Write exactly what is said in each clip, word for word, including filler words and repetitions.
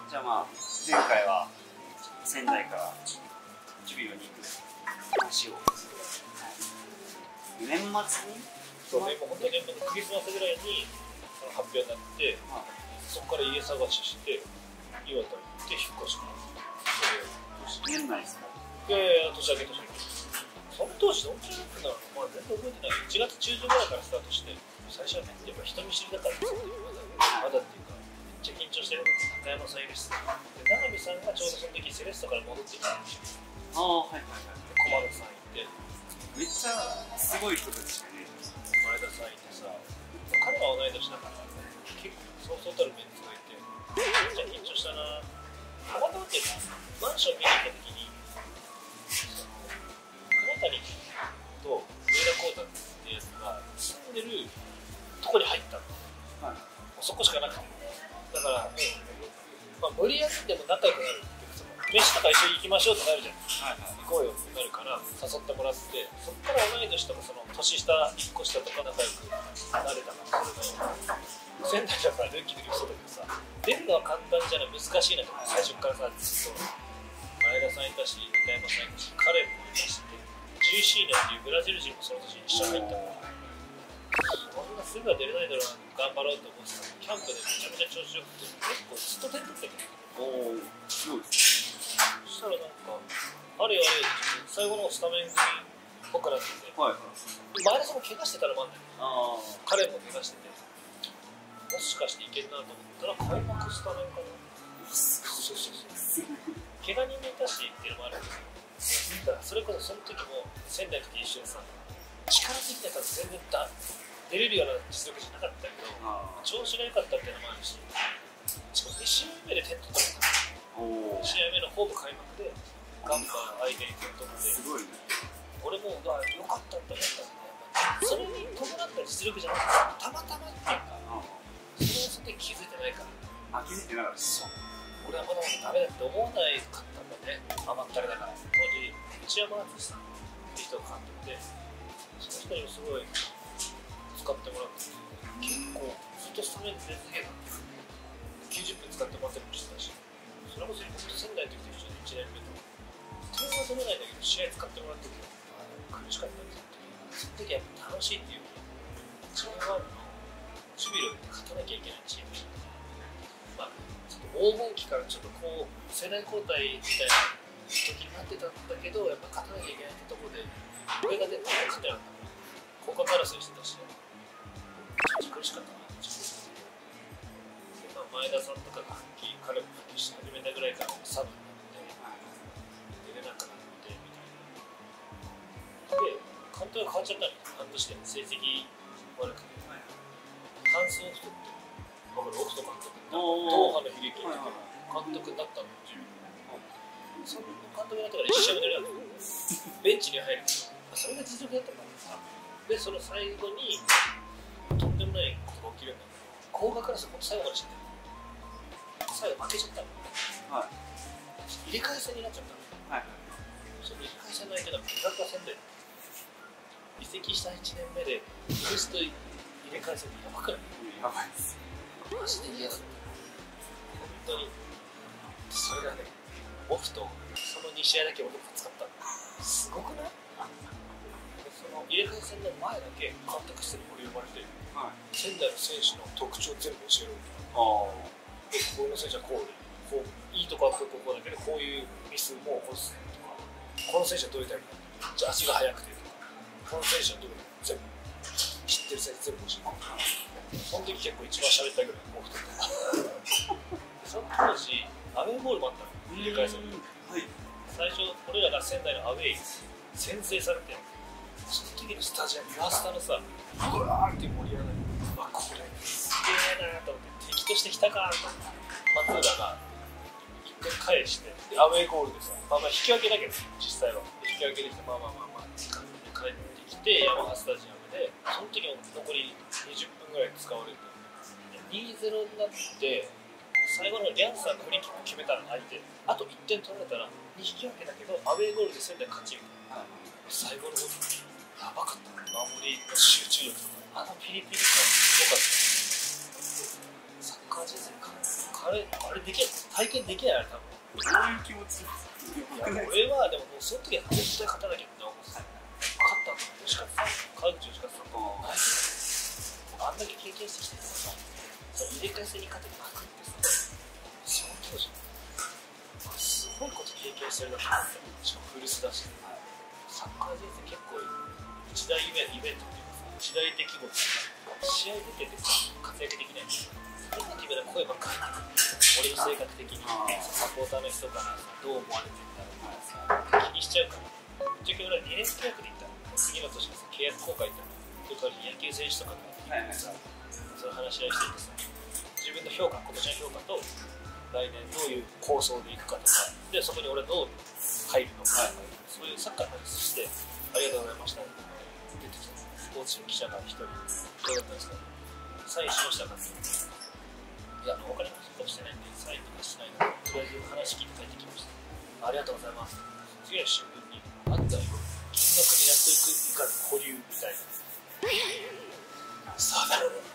じゃあまあ前回は仙台からジュビロに行く話を、はい、年末にそうね、もう本当にクリスマスぐらいに発表になって、はい、そこから家探しして岩手に行って引っ越します。 年内ですか？ いやいや、年明け年明け。その当時どんくらいだったんだろう、まあ、全然覚えてない。いちがつ中旬ぐらいからスタートして、最初はね、やっぱ人見知りだからですよ、まだっていうか、めっちゃ緊張してるのが中山さんいるし、で永見さんがちょうどその時セレッソから戻ってきたんですよ。 ああ、はいはいはい。 駒田さんいて、 めっちゃすごい人たちがね、 前田さんいてさ、彼は同い年だから、結構そうそうたるメンツがいて、めっちゃ緊張したな。たまたまっていうか、マンション見に行った時に、金谷と上田浩太ってやつが住んでるとこに入ったの、はい、もうそこしかなくて、だからもう、まあ、無理やりでも仲良くなるっていうか、その飯とか一緒に行きましょうってなるじゃん、はいはい、行こうよってなるから誘ってもらって、そこから同い年とかその年下いっこ下とか仲良くなれたから、それが仙台だからルーキーでそうだけどさ、出るのは簡単じゃない、難しいなと思って、最初からさ、ずっと前田さんいたし、中山さんいたし、彼もいたし、ジューシーネっていうブラジル人もその年一緒に入ったから、そんなすぐは出れないだろうな、頑張ろうと思ってた。キャンプでめちゃめちゃ調子よくて、結構ずっと点取ってたけど、おー、すごい。そしたらなんか、あれあれ、最後のスタメン組っぽくなってて、はいはい、前田さんも怪我してたらまんない。あ彼も怪我してて、もしかしていけるなと思ったら、開幕スタメンかな。そうそうそうそう。怪我人もいたしっていうのもあるけど、だからそれこそその時も仙台の時一緒にさ、力的には全然だ出れるような実力じゃなかったけど、調子が良かったっていうのもあるし、しかもに試合目で点取ったの。に試合目のホーム開幕でガンバ相手に点取って、すごいね。俺も良かったって思ったんで、それに伴った実力じゃなくて、たまたまっていうか、それをその時気づいてないから。 あ、気づいてなかった。そう。 俺はまだまだダメだって思わないかったんだね、甘ったれだから。当時、内山敦さんって人が監督で、その人にもすごい使ってもらって、結構ずっとスタメンで出続けたんですよ。きゅうじゅっぷん使ってもらってるのもしてたし、それこそ僕と仙台の時と一緒にいちねんめと、点は取れないんだけど、試合使ってもらってて、苦しかったんですよ。その時やっぱ楽しいっていうか、ジェイワンのジュビロで勝たなきゃいけないチームで、まあ、ちょっと黄金期からちょっとこう世代交代みたいな時になってたんだけど、やっぱ勝たなきゃいけないってところで、俺が出て勝てなかったから、ここから争いしてたし、ちょっと苦しかったなってちょっと。で、まあ、前田さんとかが復帰、彼も復帰し始めたぐらいからサブになって、出れなくなってみたいな。で、監督が変わっちゃったんですよ、半年で成績悪くて。ハンス・オフトって、僕のオフト監督、東波の悲劇の監督になったの、自分。その監督になったから一試合も出れなかった。ベンチに入るけど、それが実力だったからさ。で、その最後に、とんでもないことが起きるんだけど、高額クラス、ほんと最後まで知ってる。最後負けちゃったの。はい。入れ替え戦になっちゃったの。はい。その入れ替え戦の相手が美学戦で、移籍したいちねんめで、イギリスと入れ替え戦ってやばくない？やばいです。マジで嫌だった。本当に。それがね、オフとそのに試合だけ俺が使ったの。すごくない？その入れ替え戦の前だけ監督室に俺呼ばれて、はい、仙台の選手の特徴全部教えろみたいな。あで、この選手はこうで、こういいとこはこうこうだけど、こういうミスも起こすとか、この選手はどういうタイプだ、じゃあ足が速くてとか、この選手はどういう全部知ってる選手全部教えて、その時結構一番喋ったぐらいオフとか。その当時アウェーボールもあったの。入れ替え戦で、はい、最初俺らが仙台のアウェーに先制されて、その時のスタジアム岩下のさ、うわーって盛り上がる。うわ、これすげえなーと思って、敵としてきたかーと思って、松浦がいっかい返して、アウェーゴールでさ、まあまあ引き分けだけど実際は引き分けできて、まあまあまあまあ帰ってきてヤマハスタジアムで、その時も残りにじゅっぷんぐらい使われて、にたいゼロになって、最後のリャンさんがフリーキック決めたら相手、あといってん取られたらに引き分けだけど、アウェーゴールで仙台勝ちみたいな。最後のゴール、やばかったね。守りの集中力とか、あのピリピリ感すごかった。サッカー人生か変あれあれできない体験できないあれ多分。 どういう気持ち？ いや俺はでももうその時は絶対勝たなきゃって思ってた。勝ったの吉勝さん、川口吉勝さんとあんだけ経験してきてさ、その入れ替え戦に勝てまくってさ、その当時すごいこと経験してるなと思って、しかもフルスだし、サッカー人生結構一大イベントっていうかさ、一大出来事が試合出ててさ活躍できないんですよ。ネガティブな声ばっかり俺の性格的にサポーターの人からさどう思われてるんだろうからさ気にしちゃうから、ぶっちゃけ俺はにねん契約でいったの。次の年がさ契約更改ってのそれから野球選手とかがさ、その話し合いしててさ、自分の評価、今年の評価と来年どういう構想でいくかとかで、そこに俺はどう入るのか、はい、そういうサッカーの話してありがとうございましたって出てきたスポーツの記者が一人どうだったんですか、サインしましたかって、いや、分かりました、してないんでサインとかしないのでとりあえず話聞いて帰ってきました、ありがとうございます。次の新聞にあったよ金額に納得いかず保留みたいなそうだろう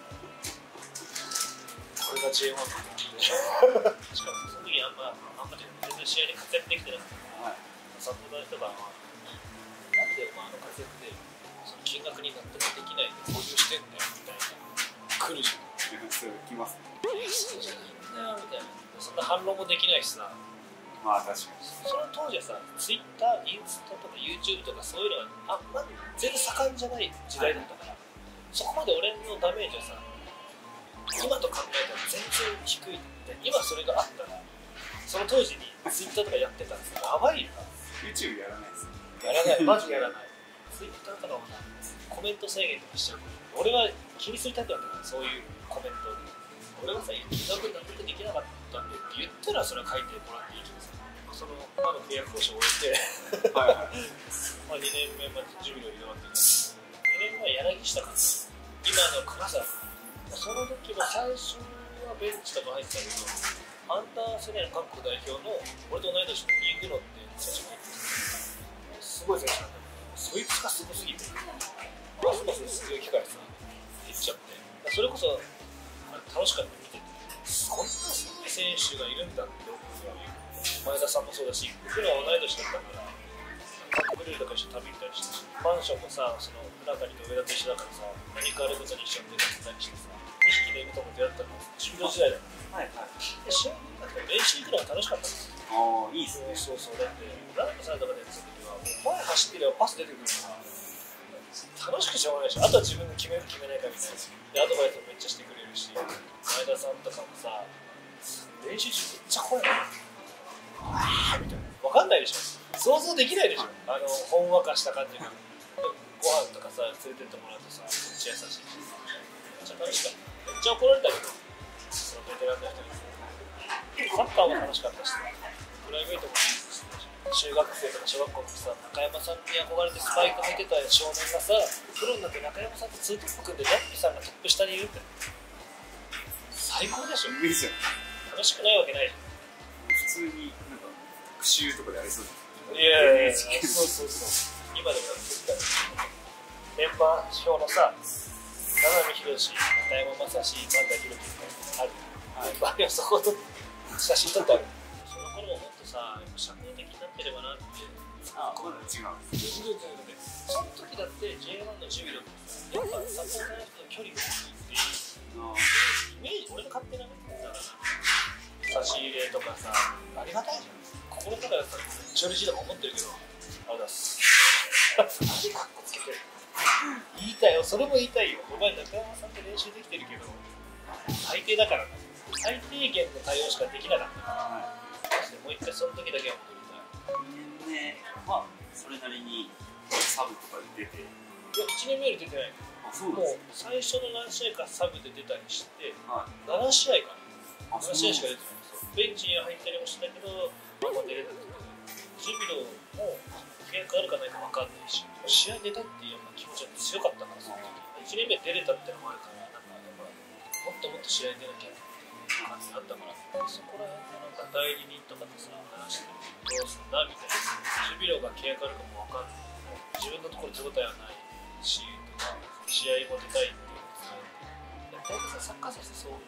これが ジェイワン だったんでしかもその時あんまあんま全然試合で活躍できてなくて、はい、サポーターの人がなんでお前の活躍でその金額に納得できないで保留してんだよみたいな来るじゃん。 それ来ますね。 そうじゃないんだよみたいな、そんな反論もできないしさ。 まあ確かに。 その当時はさ、ツイッター、インスタとか YouTube とかそういうのがあんまり全然盛んじゃない時代だったから、はい、そこまで俺のダメージはさ、今と考えたら全然低いって、今それがあったら、その当時にツイッターとかやってたんですよ。やばいよな。 YouTube やらないですよ。 やらない、マジやらない。ツイッターとかもな、コメント制限とかしちゃう。俺は気にするタイプだったから、そういうコメントで。俺はさ、金額納得できなかったんでって言ったら、それは書いてもらっていいけどさ、そのまだ契約交渉を終えて、はいはい、まあにねんめまでジュビロに入れてにねんまえ柳下かな、今の金沢、その時も最初はベンチとか入ってたけど、アンダー世代の韓国代表の俺と同い年のイグノって選手が入ってて、すごい選手なんだけど、そいつがすごすぎて、ますます出場機会さ、減っちゃって、それこそ楽しかった見てて、こんなすごい選手がいるんだって思うぐらい、前田さんもそうだし、僕らは同い年だったから、韓国料理とか一緒に食べに行ったりして、マンションもさ、その船谷と上田と一緒だからさ、何かあることに一緒に出かけたりしてさ、にひきの犬とも出会ったのはジュビロ時代だから、はいはい、で試合になったら練習行くのが楽しかったんですよ。 ああ、いいっすね。 そうそう、だって、ランナーさんとかでやってた時は、もう前走ってればパス出てくるから、楽しくしょうがないし、あとは自分で決める決めないかみたいな。で、アドバイスもめっちゃしてくれるし、前田さんとかもさ、練習中めっちゃ怖いの。わーみたいな。わかんないでしょ。想像できないでしょ。あの、ほんわかした感じが。ご飯とかさ、連れてってもらうとさ、めっちゃ優しいし。めっちゃ楽しかった。めっちゃ怒られたけど、そのベテランの人に。サッカーも楽しかったし、プライベートもいいし、中学生とか小学校のさ、中山さんに憧れてスパイク履いてた少年がさ、プロになって中山さんとツートップ組んで、ジャッピさんがトップ下にいるって。最高でしょ。 いいじゃん。 楽しくないわけないじゃん。 普通になんか復習とかでありそうです。 いやいやいや、そうそうそう。今でもやってたメンバー表のさ、七海宏、中山雅史、萬田博樹ってある。メンバーにはそこと写真撮ってある。その頃ももっとさ、社交的になってればなって。 ああ、まだ違う。 その時だって ジェイワン のジュビロってさ、やっぱサポーターの人の距離がいいっていうイメージ、俺の勝手なね、だから差し入れとかさ、ありがたいじゃん。心の中でさ、処理しとか思ってるけど、あれだす。何かっこつけてる。言いたいよ、それも言いたいよ。お前、中山さんと練習できてるけど、最低だからな。最低限の対応しかできなかったから、はい、もう一回その時だけは戻りたい。 ね、まあ、それなりにサブとかで出て。いや、いちねんめより出てない。あ、そうなんですか。もう最初の何試合かサブで出たりして、はい、なな試合かな。なな試合しか出てないんですよ。ベンチには入ったりもしたけど、あんま出れなくて、ジュビロも契約あるかないか分かんないし、試合出たいっていう気持ちが強かったから、その時。いちねんめ出れたってのもあるから、なんか、もっともっと試合に出なきゃっていう感じだったから、そこら辺のなんか代理人とかとさ、話してどうすんだみたいな。ジュビロが契約あるかも分かんない。自分のところ手応えはないし、とか、試合も出たいっていうのを伝えて。大体さ、サッカー選手ってそう、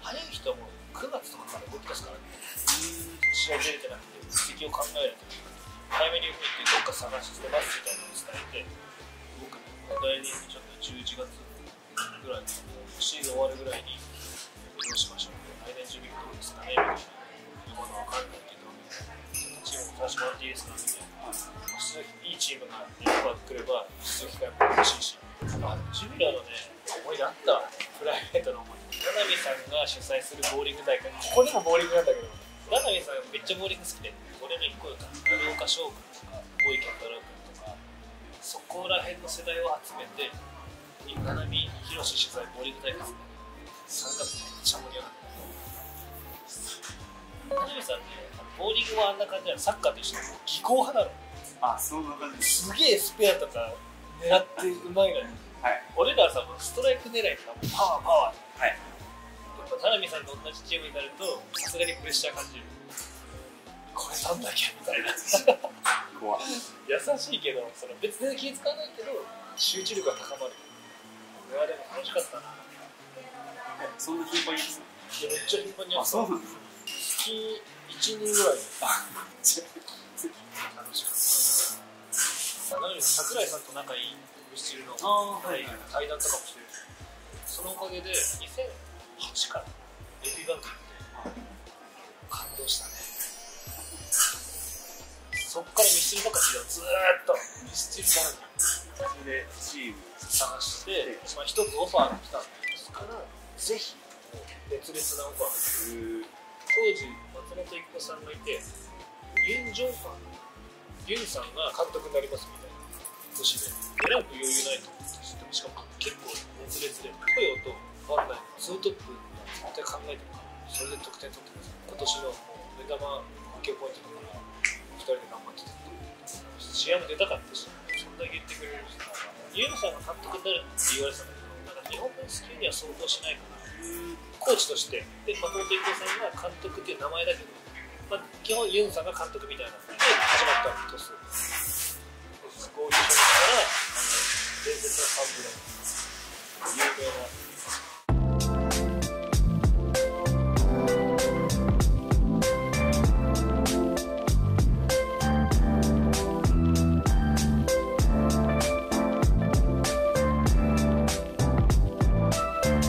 早い人はもうくがつとかから動き出すからね。試合出れてなくて実績を考えると早めに動いてどっか探してますみたいなのを伝えて、僕来年ちょっとじゅういちがつぐらいのシーズン終わるぐらいにどうしましょう、来年準備どうですかねみたいな、いうものは分かんないけどチームも貸してもらっていいですかみたいな、いいチームがいっぱい来れば出場機会も欲しいし、あジュビラのね思い出あったわ、プライベートの思い出。七海さんが主催するボーリング大会、ここでもボーリングなんだけど、七海さんめっちゃボーリング好きで、俺の一個よか長岡翔君とか大池太郎君とか、そこら辺の世代を集めて七海宏主催ボーリング大会ですね。それがめっちゃ盛り上がった。七海さんね、ボーリングはあんな感じなの、サッカーと一緒で技巧派なの。 あ、そんな感じ。 すげえスペアとか狙ってうまいのよ。はい、俺らはさ、もうストライク狙いとかパワーパワー、はい、やっぱ田辺さんと同じチームになるとさすがにプレッシャー感じる。これなんだっけみたいな怖い優しいけど、その別に気使わないけど集中力が高まる。これはでも楽しかったな。 そんな頻繁にやってた？ いや、めっちゃ頻繁にやってた。 そうなんだ。 月いちにんぐらいで楽しかった。なのに櫻井さんと仲いいミスチルの対談とかもしてる。そのおかげでにせんはちからレビュー番組って感動したね。そっからミスチルばっかりずーっとミスチル番組それでチーム探して、まあ、一つオファーが来たんですから、ぜひ熱烈なオファーが。当時松本育子さんがいて、ユン・ジョンファンユンさんが監督になりますみたいな年で、選ぶ余裕ないと思って、しかも結構熱烈で、トヨとバンダイのツートップ絶対考えてるから、それで得点取ってください。今年の目玉補強ポイントだからふたりで頑張ってたって、試合も出たかったし、そんな言ってくれる人がユンさんが監督になるって言われてたんだけど、なんか日本のスキルには相当しないから、コーチとしてで松本育子さんが監督っていう名前だけど、まあ、基本ユンさんが監督みたいな